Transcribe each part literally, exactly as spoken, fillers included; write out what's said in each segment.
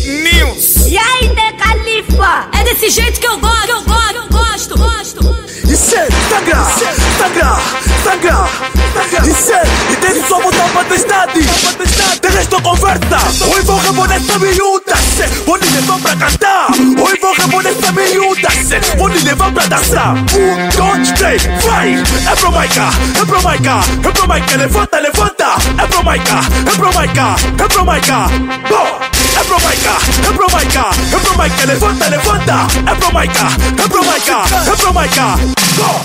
News. E aí, Tkalifa? É desse jeito que eu gosto, que eu gosto, eu gosto, gosto. Isso é Instagram, Instagram, Instagram. Isso é Intenso Majestade. De resto conversa. Hoje vou rebolar essa miúda. Vou lhe levar pra cantar. Hoje vou rebolar essa miúda. Vou lhe levar pra dançar. Um, dois, três, vai. É Promaica, é Promaica, é Promaica. Levanta, levanta. É Promaica, é Promaica, é Promaica. Bom. É Promaica, é Promaica, é Promaica. Levanta, levanta. É Promaica, é Promaica, é Promaica. Go!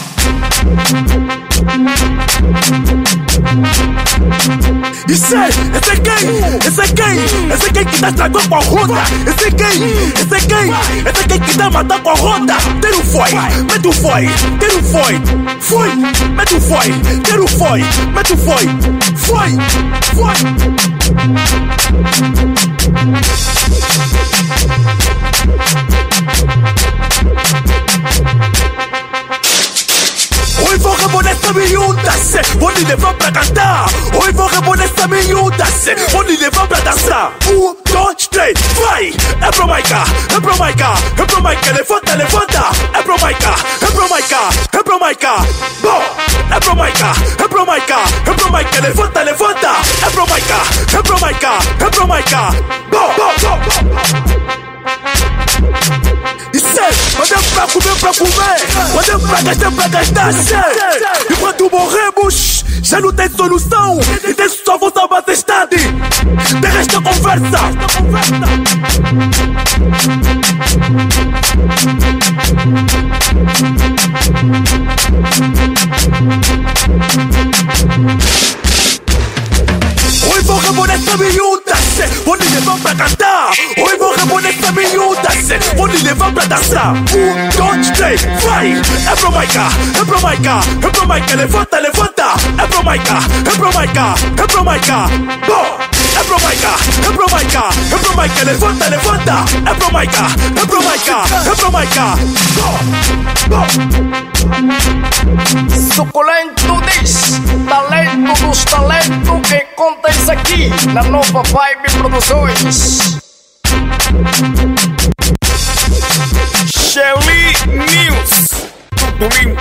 Isso é, esse é quem? Esse é quem? Esse é quem que tá estragando com a roda? Esse é quem? Esse é quem? Esse é quem que tá matando com a roda? Ter um foi, mete um foi, ter um foi, foi, mete um foi, ter um foi, mete um foi, foi, foi. Hoje vou rebolar essa miúda, vou lhe levar pra cantar. Hoje vou rebolar essa miúda, vou lhe levar pra dançar. Um, dois, três, vai! É Promaica, é Promaica, é Promaica. Levanta, levanta. É Promaica, é Promaica, é Promaica. Bom! É Promaica, é Promaica, é Promaica. Levanta, levanta. É Promaica, é Promaica, é Promaica. Bom, bom, bom, bom. Isso é, mandamos pra comer, pra comer. Mandamos pra gastar, pra gastar. E quando morremos, já não tem solução. E tem só vossa majestade. De resto conversa. Hoje vou rebolar essa miúda, vou lhe levar pra cantar. Hoje vou rebolar essa miúda, vou lhe levar pra dançar. Um, dois, três, vai! É Promaica, é Promaica, é Promaica. Levanta, levanta. É Promaica, é Promaica, é Promaica. Bom! É Promaica, é Promaica, é Promaica. Levanta, levanta. É Promaica, é Promaica, é Promaica. Bom! Bom! Suculento diz, talento dos talentos que conta isso aqui na Nova Vibe Produções. Shelly News, tudo limpo.